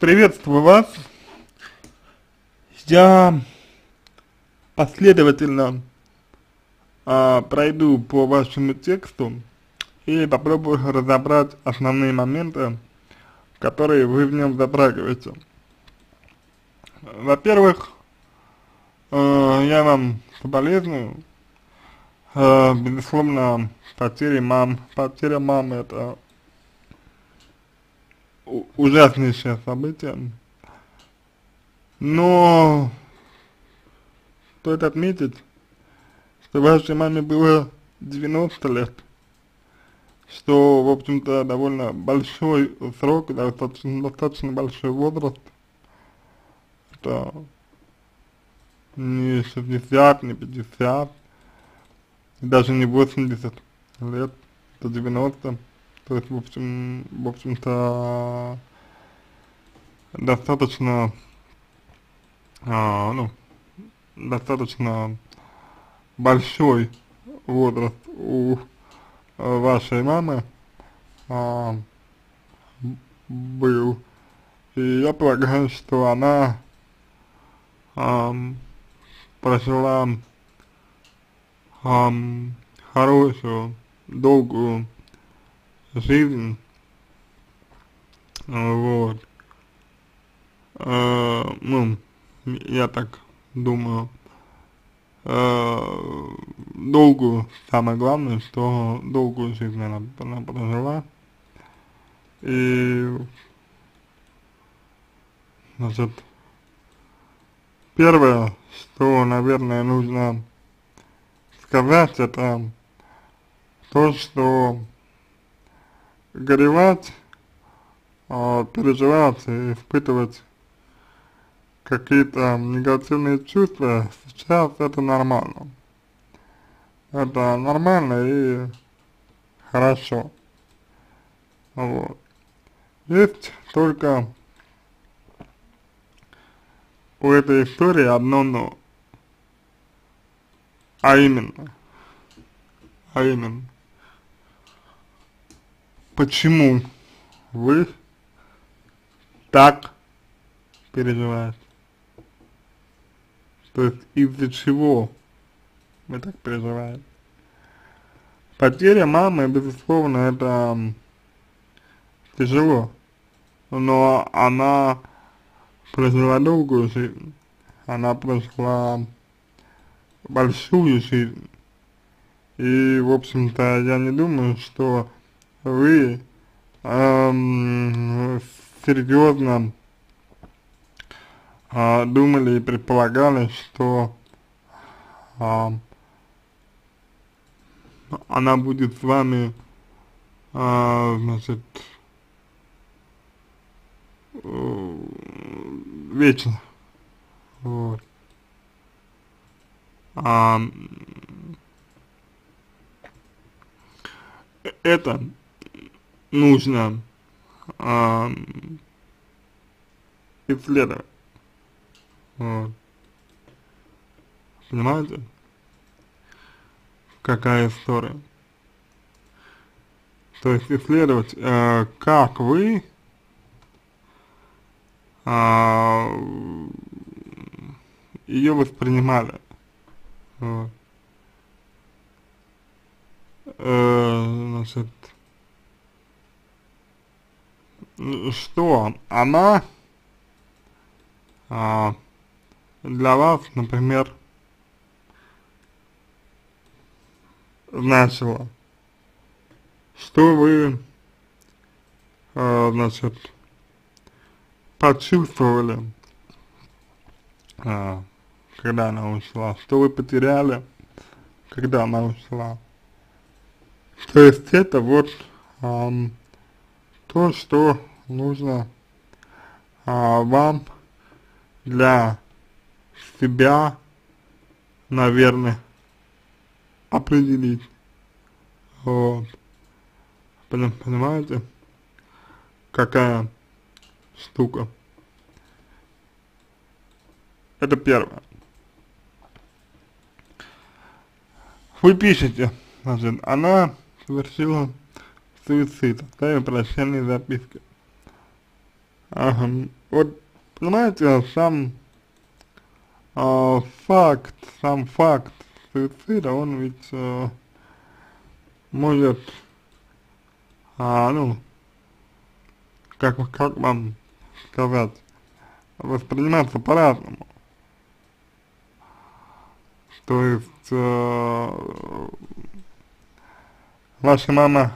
Приветствую вас. Я последовательно пройду по вашему тексту и попробую разобрать основные моменты, которые вы в нем затрагиваете. Во-первых, я вам соболезную. Безусловно, потеря мамы это ужаснейшее событие. Но стоит отметить, что вашей маме было 90 лет, что, в общем-то, довольно большой срок, достаточно большой возраст. Это не 60, не 50, даже не 80 лет, это 90. То есть, в общем-то, достаточно, достаточно большой возраст у вашей мамы был. И я полагаю, что она прожила хорошую, долгую жизнь, вот, я так думаю, долгую, самое главное, что долгую жизнь она прожила, и, значит, первое, что, наверное, нужно сказать, это то, что горевать, переживать и испытывать какие-то негативные чувства сейчас это нормально. Это нормально и хорошо. Вот. Есть только у этой истории одно но. А именно, почему вы так переживаете? То есть из-за чего вы так переживаете? Потеря мамы, безусловно, это тяжело, но она прожила долгую жизнь, она прожила большую жизнь, и, в общем-то, я не думаю, что вы серьезно думали и предполагали, что она будет с вами, значит, вечно. Вот. Это нужно исследовать. Вот. Понимаете, какая история? То есть исследовать, как вы ее воспринимали. Вот. Значит, что она для вас, например, значила, что вы, значит, почувствовали, когда она ушла, что вы потеряли, когда она ушла. То есть это вот то, что нужно вам для себя, наверное, определить. Вот. Понимаете, какая штука? Это первое. Вы пишете, значит, она совершила суицид, оставив прощальные записки. Вот, понимаете, сам факт суицида, он ведь может, ну, как вам сказать, восприниматься по-разному. То есть, ваша мама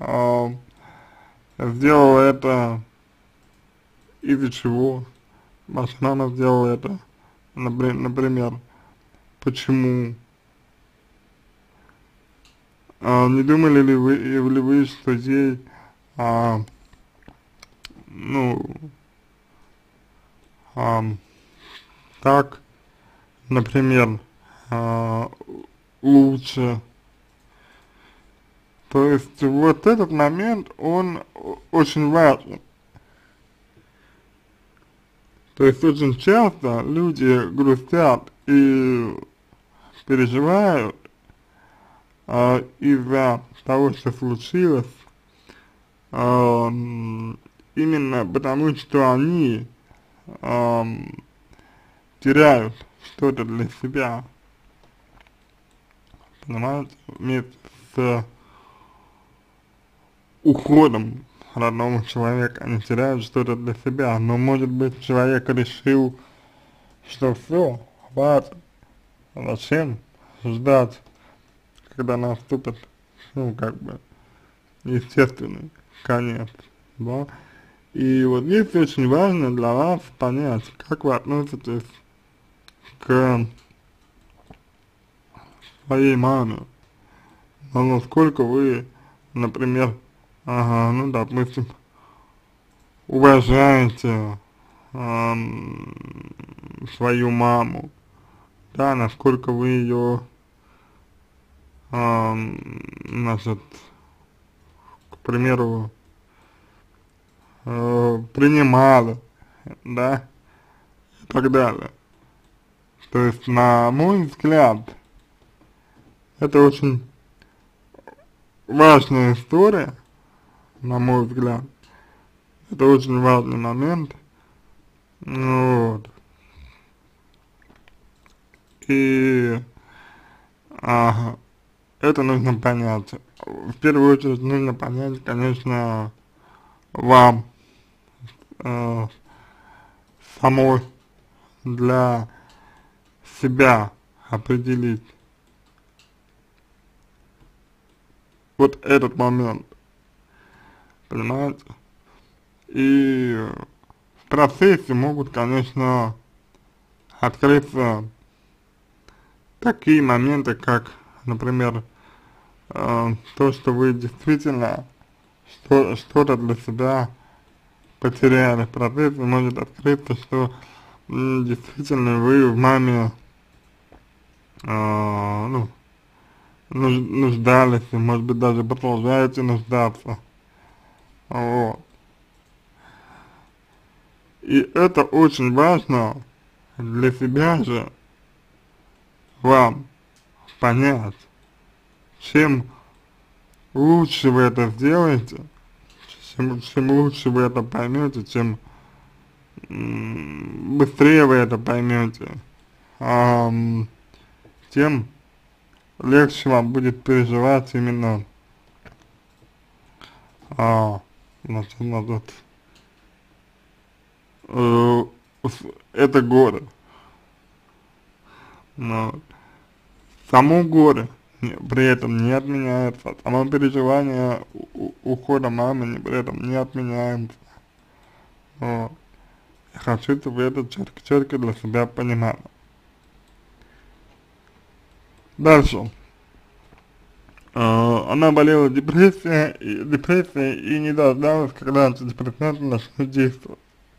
сделала это из-за чего? Ваша мама сделала это, например, почему? Не думали ли вы, что ей, ну, так, например, а, лучше? То есть вот этот момент, он очень важен. То есть очень часто люди грустят и переживают из-за того, что случилось, именно потому, что они теряют что-то для себя, понимаете, вместе с уходом родного человека, они теряют что-то для себя, но может быть человек решил, что все, хватит, зачем ждать, когда наступит, ну, как бы, естественный конец, да. И вот здесь очень важно для вас понять, как вы относитесь к своей маме, насколько вы, например, ну, допустим, уважаете свою маму, да, насколько вы ее, значит, к примеру, принимали, да, и так далее. То есть, на мой взгляд, это очень важная история, на мой взгляд. Это очень важный момент. Вот. И это нужно понять. В первую очередь нужно понять, конечно, вам самой, для себя определить вот этот момент, понимаете? И в процессе могут, конечно, открыться такие моменты, как, например, то, что вы действительно что-то для себя потеряли. В процессе может открыться, что действительно вы в маме, ну, нуждались, и, может быть, даже продолжаете нуждаться. Вот. И это очень важно для себя же вам понять, чем лучше вы это сделаете, чем лучше вы это поймете, чем быстрее вы это поймете, тем легче вам будет переживать именно, значит, это горе. Но само горе при этом не отменяется, само переживание ухода мамы при этом не отменяется. Вот. Я хочу, чтобы вы это четко для себя понимали. Дальше. Она болела депрессией и не дождалась, когда антидепрессанты начнут действовать.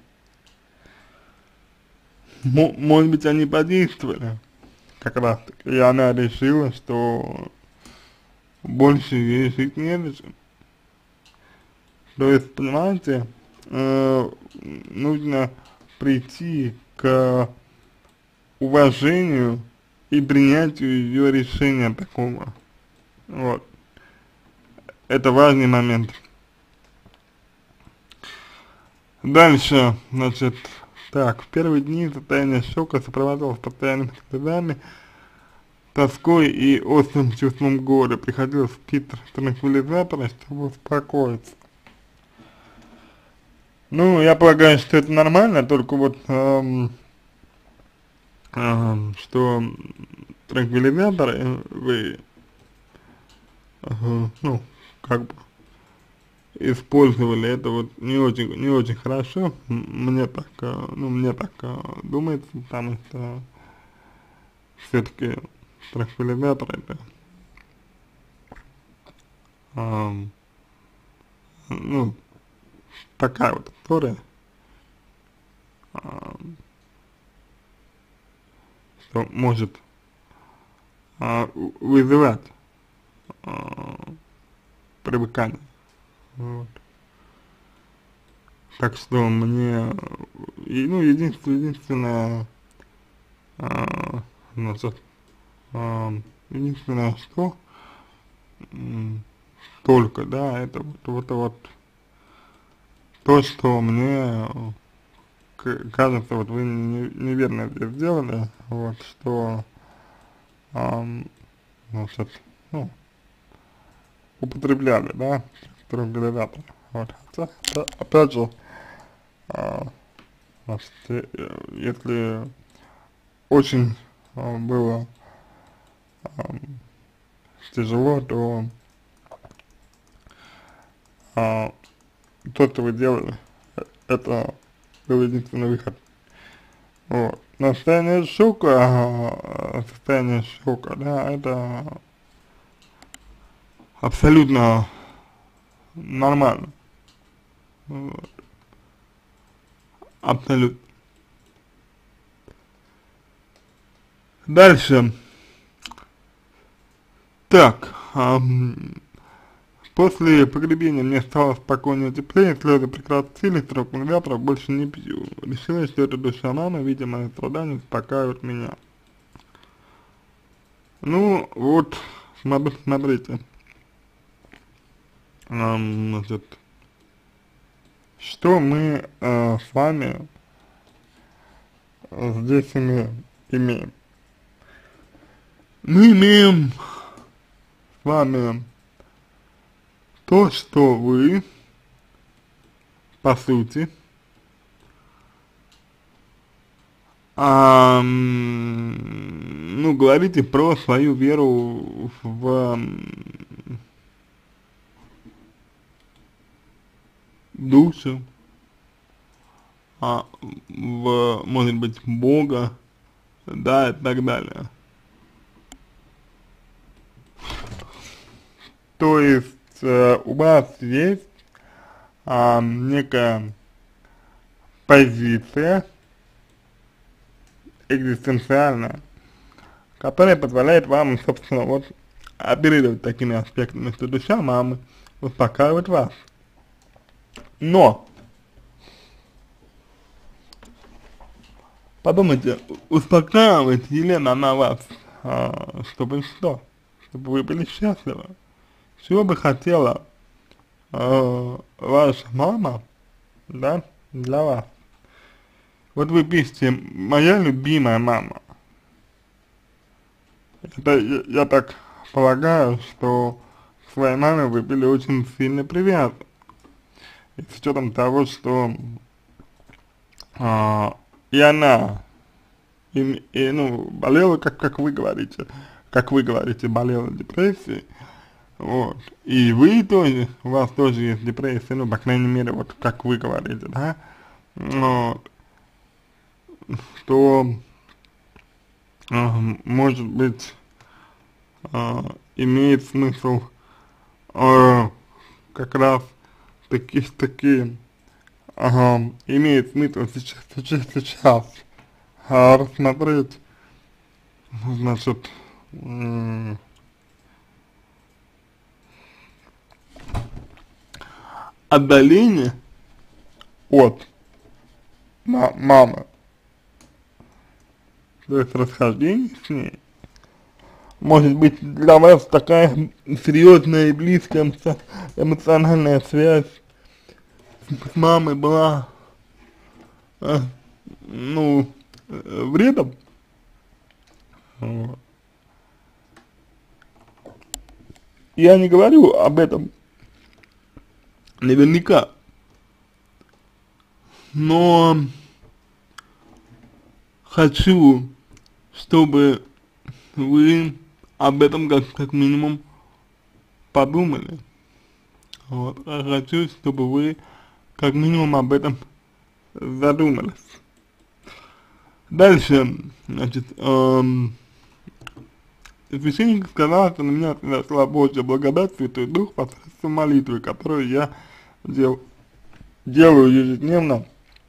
Может быть, они подействовали как раз таки, и она решила, что больше ей жить незачем. То есть, понимаете, нужно прийти к уважению и принятию ее решения такого. Вот. Это важный момент. Дальше, значит, так, в первые дни состояние шока сопровождалось постоянными слезами, тоской и острым чувством горя. Приходилось пить транквилизаторы, чтобы успокоиться. Ну, я полагаю, что это нормально, только вот, что транквилизаторы вы, ну, как бы использовали, это вот не очень хорошо, мне так, ну, мне так думается, потому что все-таки транквилизатор это, ну, такая вот история, что может вызывать привыкание. Вот. Так что мне, ну, единственное, значит, единственное, что только, да, это вот то, что мне кажется, вот вы неверно здесь сделали, вот, что, значит, ну, употребляли, да, транквилизатор. Вот. Хотя, опять же, значит, если очень было тяжело, то то, что вы делали, это был единственный выход. Вот. Но состояние шока, да, это абсолютно нормально. Вот. Абсолютно. Дальше. Так, после погребения мне стало спокойнее, теплее, слезы прекратились, транквилизаторов больше не пью. Решила, что это душа мамы, видимо, мои страдания успокаивает меня. Ну, вот, смотрите. Значит, что мы с вами здесь имеем? Мы имеем с вами то, что вы, по сути, ну, говорите про свою веру в душу, может быть, Бога, да, и так далее. То есть у вас есть некая позиция экзистенциальная, которая позволяет вам, собственно, вот оперировать такими аспектами, что душа мамы успокаивает вас. Но подумайте, успокаивает ли она вас, чтобы что? Чтобы вы были счастливы. Чего бы хотела ваша мама, да, для вас? Вот вы пишете, моя любимая мама. Это, я так полагаю, что к своей маме вы были очень сильно привязаны. И с учетом того, что и она, ну, болела, как вы говорите, болела депрессией, вот, и вы тоже, у вас тоже есть депрессия, ну, по крайней мере, вот, как вы говорите, да, вот, то, может быть, имеет смысл, как раз таки, имеет смысл сейчас рассмотреть, значит, отдаление от мамы, то есть расхождение с ней, может быть для вас такая серьезная и близкая эмоциональная связь с мамой была э, ну, вредом. Вот. Я не говорю об этом наверняка, но хочу, чтобы вы об этом как минимум подумали. Вот. Я хочу, чтобы вы как минимум об этом задумались. Дальше, значит, священник сказал, что на меня снесла Божья благодать, Святой Дух посредством молитвы, которую я делаю ежедневно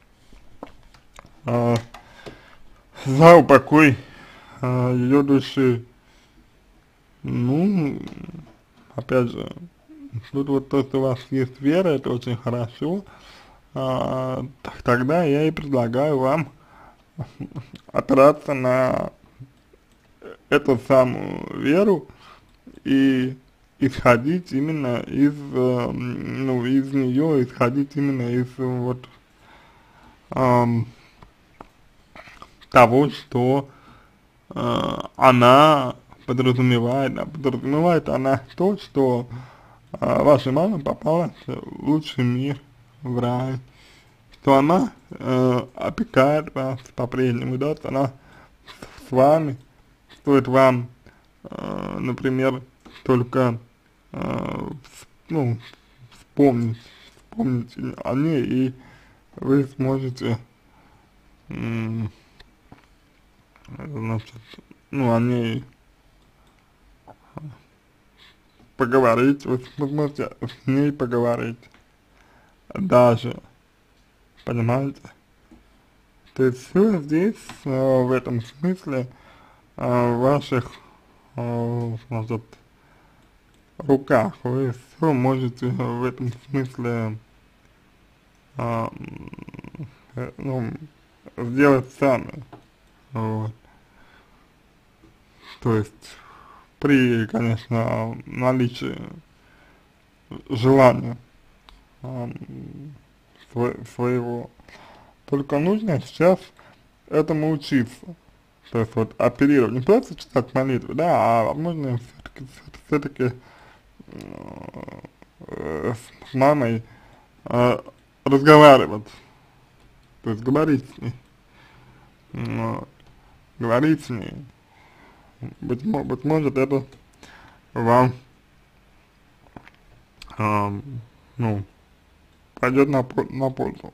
за упокой ее души. Ну, опять же, тут вот то, что у вас есть вера, это очень хорошо. Тогда я и предлагаю вам опираться на эту самую веру и исходить именно из, ну, из нее, исходить именно из вот того, что она подразумевает, а подразумевает она то, что ваша мама попала в лучший мир, в рай, что она опекает вас по-прежнему, да, что она с вами, стоит вам, например, только, ну, вспомнить о ней, и вы сможете, значит, ну, о ней поговорить, вы сможете с ней поговорить даже, понимаете? То есть все здесь, в этом смысле, в ваших, значит, руках. Вы все можете в этом смысле, ну, сделать сами. Вот. То есть при, конечно, наличии желания своего. Только нужно сейчас этому учиться. То есть вот оперировать, не просто читать молитвы, да, а возможно все-таки с мамой разговаривать, то есть говорить с ней, говорить с ней. Быть может это вам, ну, пойдет на пользу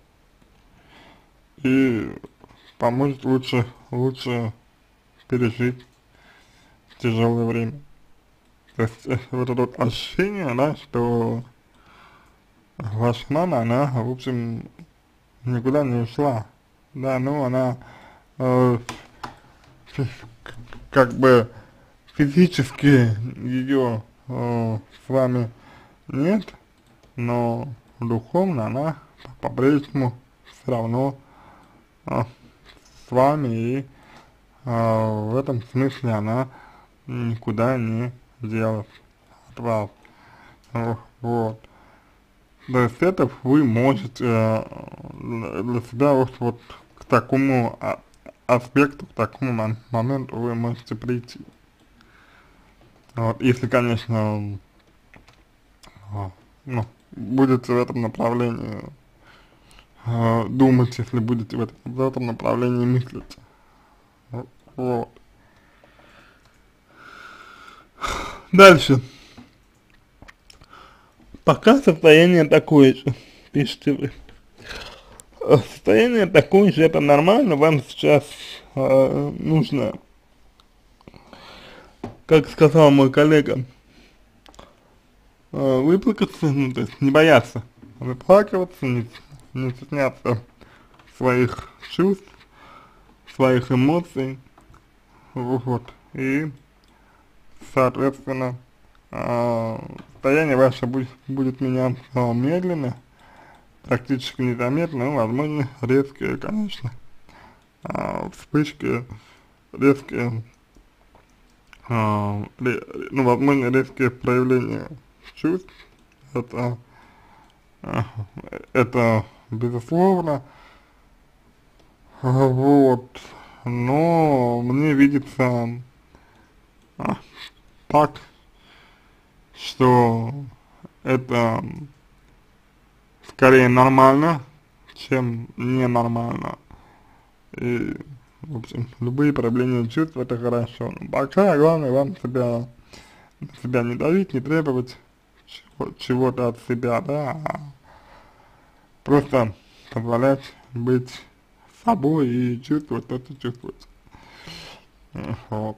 и поможет лучше пережить тяжелое время. То есть вот это вот ощущение, да, что ваша мама, она, в общем, никуда не ушла, да, ну, она как бы физически ее с вами нет, но духовно она по-прежнему все равно с вами, и в этом смысле она никуда не делась от вас. Вот. То есть это вы можете для себя вот к такому аспекту, к такому моменту вы можете прийти. Вот, если, конечно, ну, будете в этом направлении думать, если будете в этом направлении мыслить. Вот. Дальше. Пока состояние такое же, пишите вы. Состояние такое же, это нормально, вам сейчас нужно, как сказал мой коллега, выплакаться, ну, то есть не бояться выплакиваться, не стесняться своих чувств, своих эмоций, вот, и, соответственно, состояние ваше будет меняться медленно, практически незаметно, ну, возможно, резкие, конечно, вспышки, резкие, ну, возможно, резкие проявления чувств, это безусловно, Вот, но мне видится а, так, что это скорее нормально, чем ненормально. И, в общем, любые проявления чувств это хорошо. Но пока главное вам себя не давить, не требовать чего-то от себя, да, а просто позволять быть собой и чувствовать то, что чувствуете. Вот.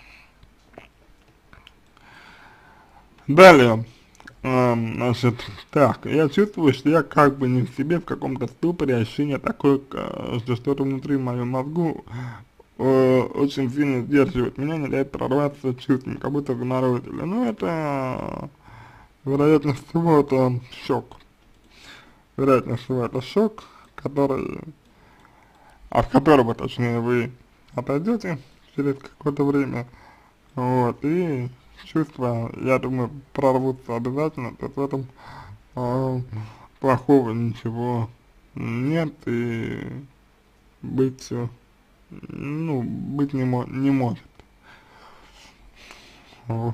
Далее, значит, так, я чувствую, что я как бы не в себе, в каком-то ступоре, ощущение такое, что что-то внутри в моем мозгу очень сильно сдерживает меня, не дает прорваться чувствами, как будто заморозили. Ну, это, вероятно всего, это шок. Вероятно всего, это шок, который, от которого, точнее, вы отойдете через какое-то время, вот, и чувства, я думаю, прорвутся обязательно, то есть в этом а, плохого ничего нет, и быть, ну, быть не может. Вот.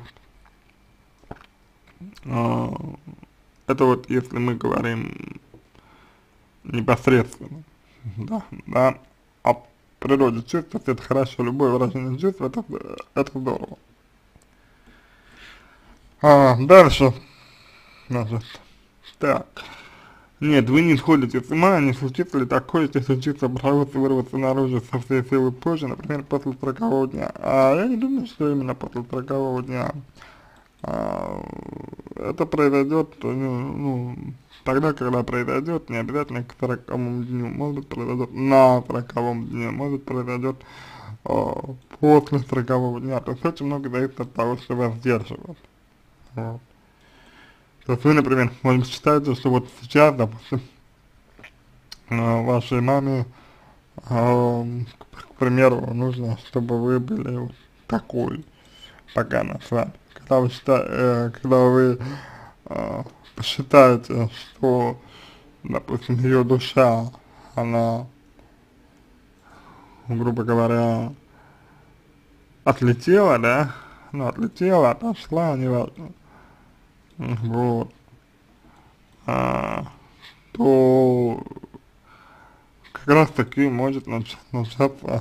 А, это вот если мы говорим непосредственно, да, о природе чувств, это хорошо, любое выражение чувств, это здорово. Дальше, значит, так. Нет, вы не сходите с ума, не случится ли такое, если случится прорваться, вырваться наружу со всей силы позже, например, после 40-го дня. А я не думаю, что именно после 40-го дня. А, это произойдет, ну, тогда, когда произойдет, не обязательно к 40-му дню, может быть, произойдет на 40-м дне, может, произойдет после 40-го дня. То есть очень много зависит от того, что вас сдерживает. Вот. То есть вы, например, может быть, считаете, что вот сейчас, допустим, вашей маме, к примеру, нужно, чтобы вы были вот такой, пока она с вами. Когда вы посчитаете, что, допустим, ее душа, она, грубо говоря, отлетела, да, ну, отлетела, отошла, неважно, вот, а, то как раз таки может начаться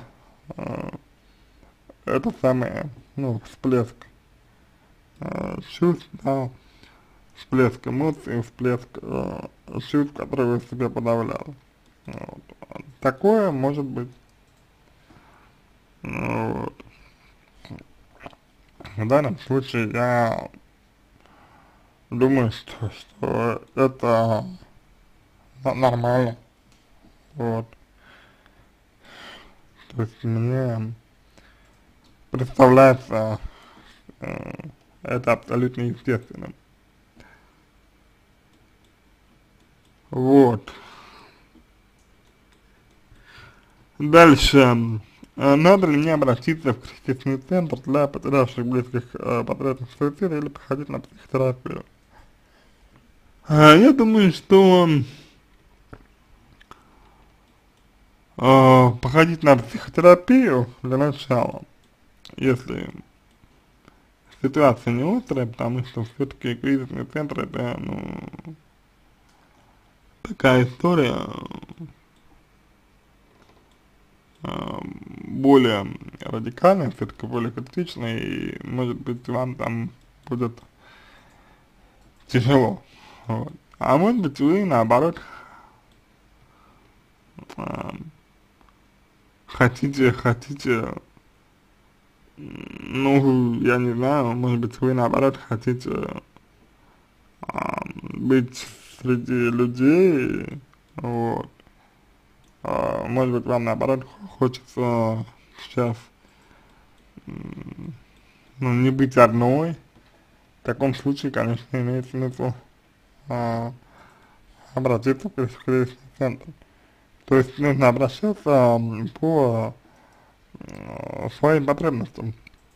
это самое, ну, всплеск чувств, да, всплеск эмоций, всплеск чувств, которые вы в себе подавляли. Вот. Такое может быть. Вот. В данном случае я думаю, что это нормально. Вот. То есть мне представляется это абсолютно естественным. Вот. Дальше. Надо ли мне обратиться в кризисный центр для потерявших близких потребных суицида или походить на психотерапию? Я думаю, что походить на психотерапию для начала, если ситуация не острая, потому что все-таки кризисный центр это, ну, такая история, более радикальная, все-таки более критичная, и может быть вам там будет тяжело. Вот. А может быть вы наоборот а, хотите, ну, я не знаю, может быть вы наоборот хотите быть среди людей, вот, может быть вам наоборот хочется сейчас, ну, не быть одной. В таком случае, конечно, имеет смысл а, обратиться в кризисный центр. То есть нужно обращаться по своим потребностям,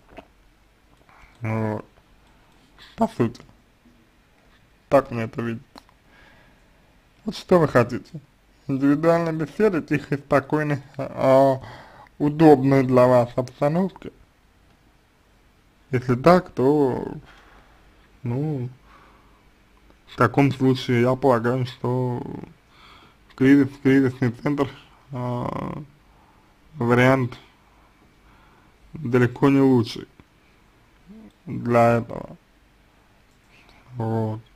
вот, по сути. Так мне это видится. Вот что вы хотите. индивидуальной беседы, тихой, спокойной, удобной для вас обстановке. Если так, то, ну, в таком случае я полагаю, что кризисный центр, вариант далеко не лучший для этого. Вот.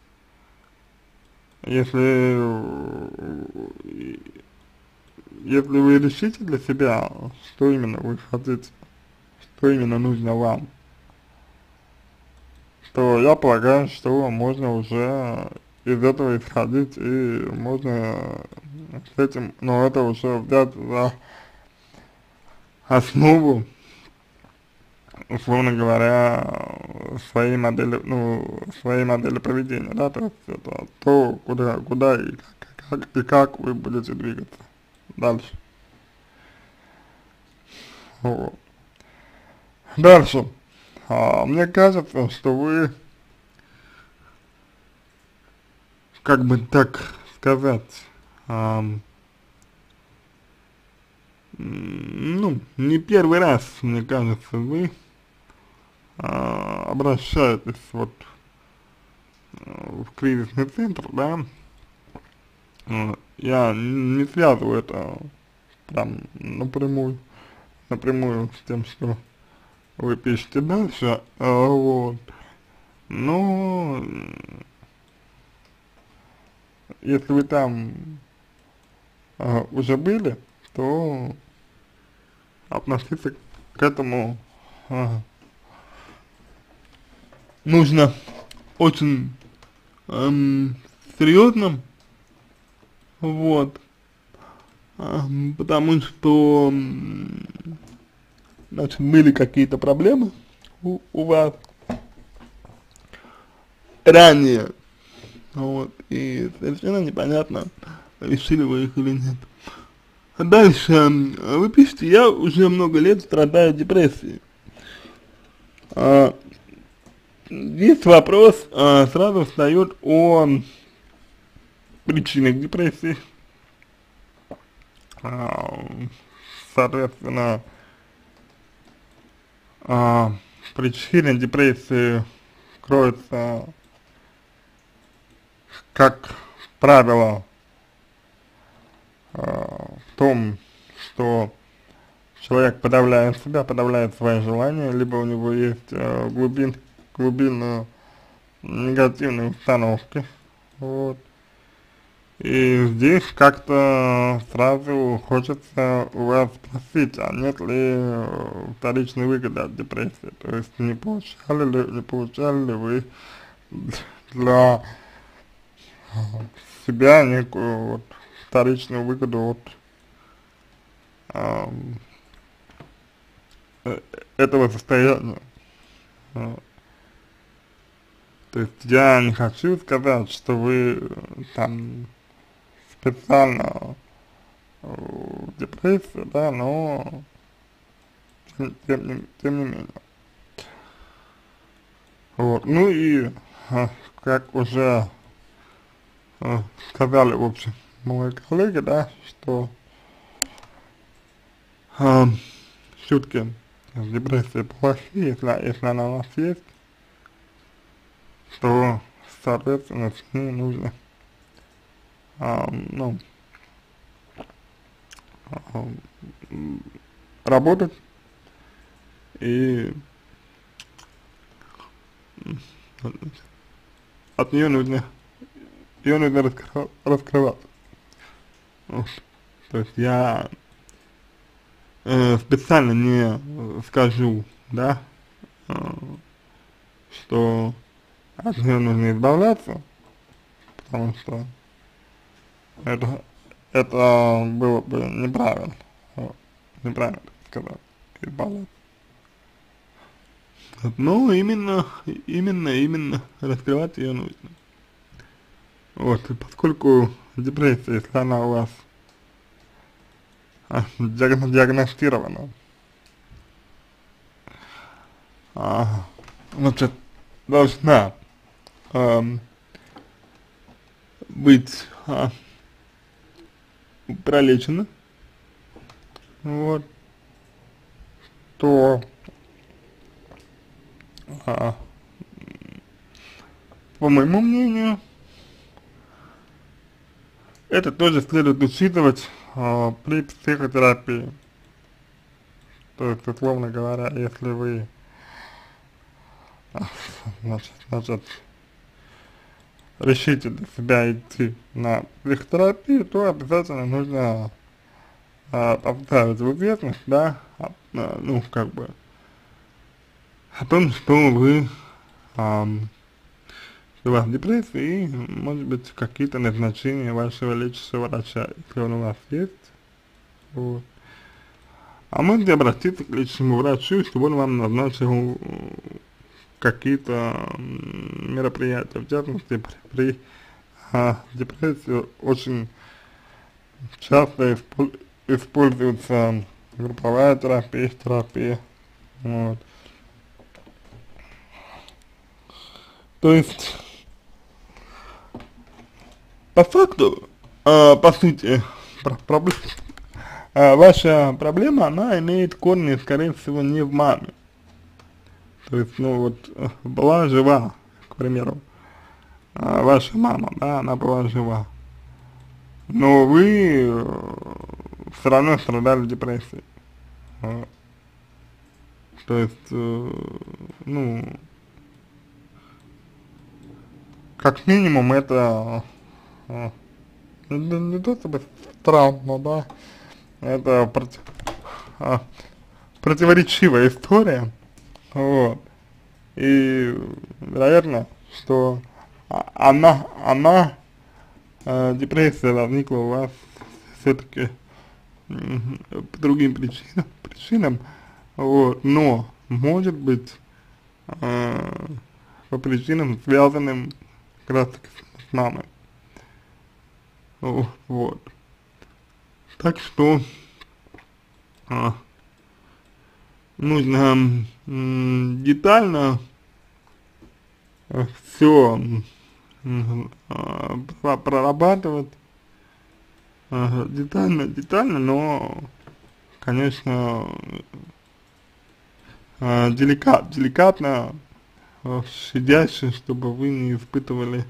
Если вы решите для себя, что именно вы хотите, что именно нужно вам, то я полагаю, что можно уже из этого исходить и можно с этим, но это уже взять за основу, условно говоря, своей модели поведения, да, то есть это то, куда и как вы будете двигаться дальше. Вот. Дальше. Мне кажется, что вы, как бы так сказать, ну, не первый раз, мне кажется, вы обращаетесь вот в кризисный центр, да. Я не связываю это прям напрямую с тем, что вы пишете дальше, вот. Но если вы там уже были, то относиться к этому нужно очень серьезно, вот, потому что, значит, были какие-то проблемы у вас ранее, вот, и совершенно непонятно, решили вы их или нет. Дальше, вы пишете, я уже много лет страдаю депрессией. Здесь вопрос сразу встает о причинах депрессии. Соответственно, причина депрессии кроется, как правило, в том, что человек подавляет себя, подавляет свои желания, либо у него есть глубинные негативные установки, вот. И здесь как-то сразу хочется у вас спросить, а нет ли вторичной выгоды от депрессии, то есть не получали ли вы для себя некую вот вторичную выгоду от этого состояния. То есть я не хочу сказать, что вы там специально в депрессии, да, но тем не менее. Вот, ну и как уже сказали, в общем, мои коллеги, да, что шутки с депрессией плохие, если она у вас есть, то, соответственно, с ней нужно, ну, работать и от нее нужно раскрывать. Вот. То есть я специально не скажу, да, что от нее нужно избавляться, потому что это было бы неправильно, вот, неправильно сказать, избавляться. Вот, но именно раскрывать ее нужно. Вот, и поскольку депрессия, если она у вас диагностирована, значит, должна быть пролечено, вот, то, а, по моему мнению, это тоже следует учитывать при психотерапии. То есть, условно говоря, если вы, а, значит, решите для себя идти на психотерапию, то обязательно нужно поставить в известность, да, ну, как бы, о том, что вы, что у вас депрессия и, может быть, какие-то назначения вашего лечащего врача, если он у вас есть, вот. А можете обратиться к лечащему врачу, чтобы он вам назначил какие-то мероприятия, в частности, при депрессии очень часто используется групповая терапия, вот. То есть, по факту, по сути, ваша проблема, она имеет корни, скорее всего, не в маме. То есть, ну вот, была жива, к примеру, ваша мама, да, она была жива, но вы все равно страдали депрессией. Вот. То есть, ну, как минимум это не то чтобы травма, да, это противоречивая история, вот, и вероятно, что депрессия возникла у вас все-таки по другим причинам, вот, но может быть по причинам, связанным как раз таки с мамой, вот. Так что нужно детально все прорабатывать, детально, но, конечно, деликатно, щадяще, чтобы вы не испытывали,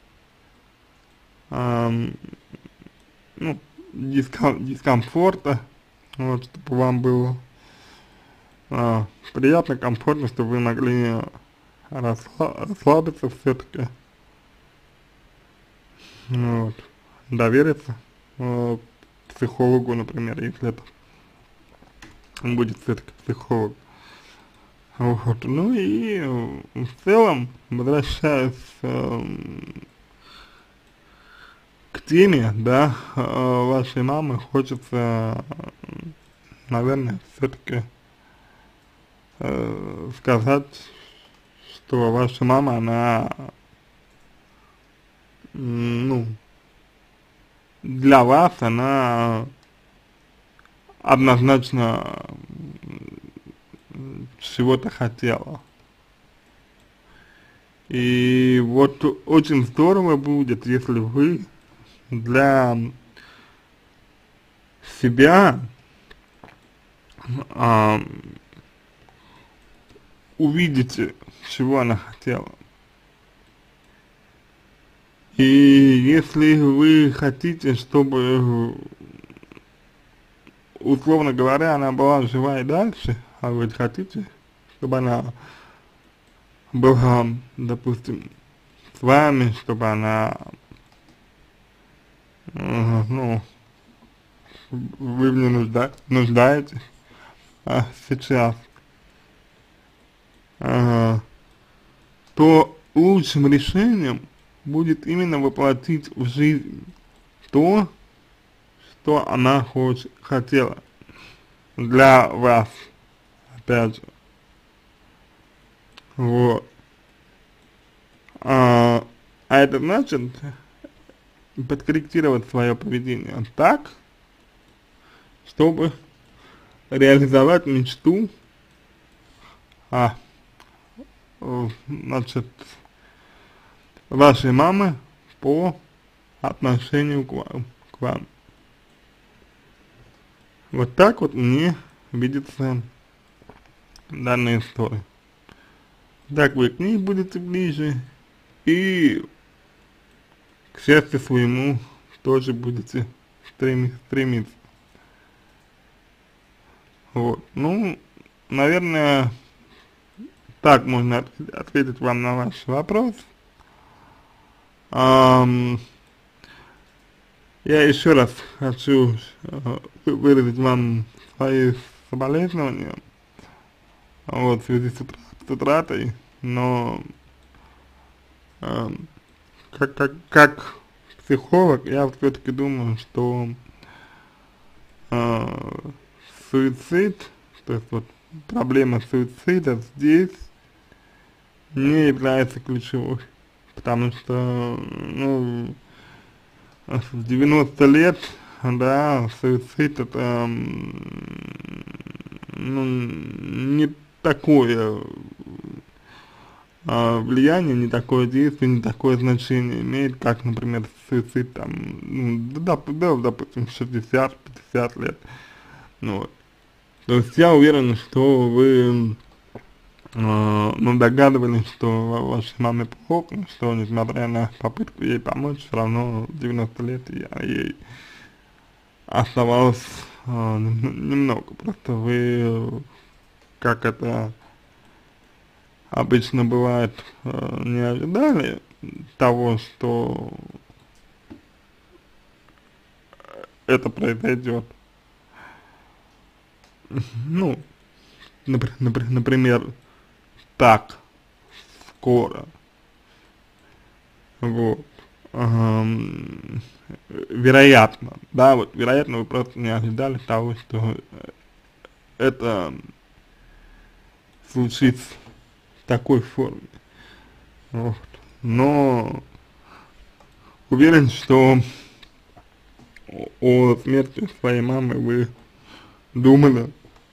ну, дискомфорта, вот, чтобы вам было приятно, комфортно, чтобы вы могли расслабиться все-таки, вот, довериться психологу, например, если это будет все-таки психолог. Вот. Ну и в целом, возвращаясь к теме, да, вашей мамы, хочется, наверное, все-таки сказать, что ваша мама, она, ну, для вас она однозначно чего-то хотела. И вот очень здорово будет, если вы для себя увидите, чего она хотела. И если вы хотите, чтобы, условно говоря, она была жива и дальше, а вы хотите, чтобы она была, допустим, с вами, чтобы она, ну, вы в ней нуждаетесь сейчас, то лучшим решением будет именно воплотить в жизнь то, что она хотела для вас, опять же, вот. А это значит подкорректировать свое поведение так, чтобы реализовать мечту, значит, вашей мамы по отношению к вам. Вот так вот мне видится данная история. Так вы к ней будете ближе, и к счастью своему тоже будете стремиться. Вот. Ну, наверное, так можно ответить вам на ваш вопрос. Ам, я еще раз хочу выразить вам свои соболезнования вот, в связи с утратой, но ам, как психолог я все-таки думаю, что а, суицид, то есть вот проблема суицида здесь не является ключевой, потому что, ну, в 90 лет, да, суицид это, ну, не такое влияние, не такое действие, не такое значение имеет, как, например, суицид там, ну, допустим, 60-50 лет, ну, вот. То есть я уверен, что вы, ну, догадывались, что вашей маме плохо, что несмотря на попытку ей помочь, все равно 90 лет ей оставалось немного. Просто вы, как это обычно бывает, не ожидали того, что это произойдет. Ну, например, так скоро. Вот. Вероятно, да, вот вероятно вы просто не ожидали того, что это случится в такой форме. Вот. Но уверен, что о смерти своей мамы вы думали.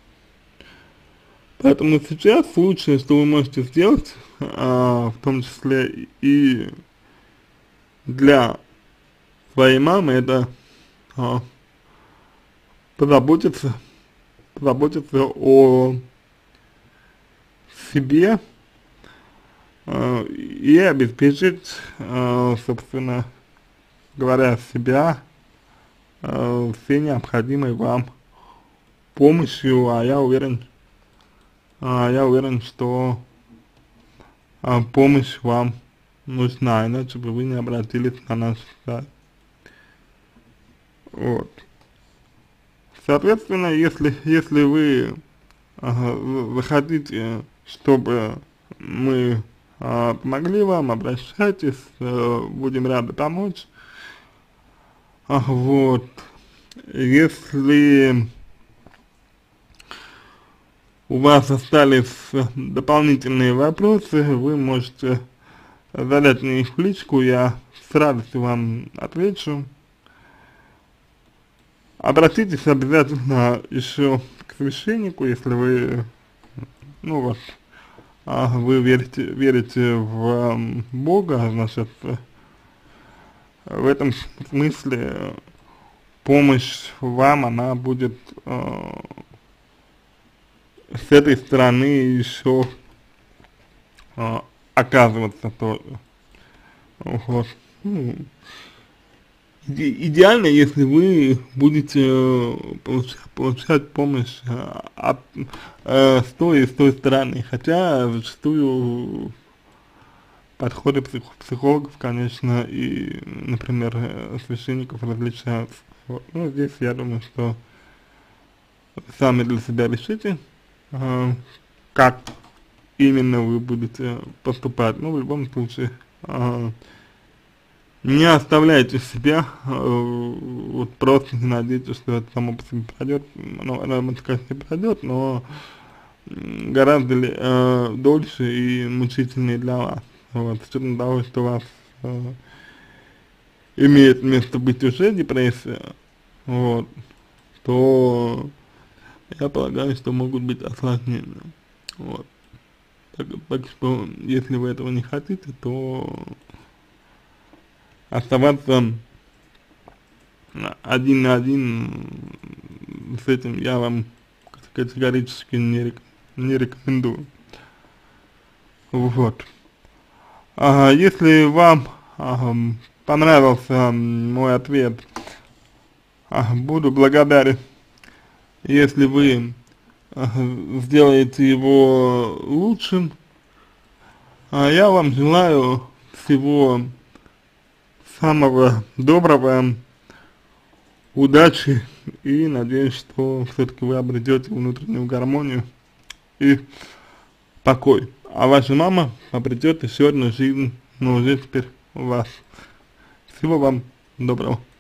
Поэтому сейчас лучшее, что вы можете сделать, в том числе и для своей мамы, это а, позаботиться о себе и обеспечить, собственно говоря, себя всей необходимой вам помощью, я уверен, что помощь вам нужна, иначе бы вы не обратились на наш сайт. Вот. Соответственно, если вы захотите, чтобы мы помогли вам, обращайтесь, будем рады помочь. Вот. Если у вас остались дополнительные вопросы, вы можете задать мне их в личку, я с радостью вам отвечу. Обратитесь обязательно еще к священнику, если вы, ну вот, вы верите в Бога, значит, в этом смысле помощь вам, она будет с этой стороны еще оказываться тоже. Вот. Ну, идеально, если вы будете получать помощь с той и с той стороны, хотя зачастую подходы психологов, конечно, и, например, священников различаются. Вот. Ну, здесь я думаю, что сами для себя решите, как именно вы будете поступать. Ну, в любом случае, не оставляйте себя, вот просто не надейтесь, что это само по себе пройдет. Ну, это, конечно, не пройдет, но гораздо дольше и мучительнее для вас. Вот, с учетом того, что у вас имеет место быть уже депрессия, вот, то я полагаю, что могут быть осложнения. Вот. Так что, если вы этого не хотите, то оставаться один на один с этим я вам категорически не рекомендую. Вот. Если вам понравился мой ответ, буду благодарен, если вы сделаете его лучшим. Я вам желаю всего самого доброго, удачи и надеюсь, что все-таки вы обретете внутреннюю гармонию и покой. А ваша мама обретет еще одну жизнь, но уже теперь у вас. Всего вам доброго.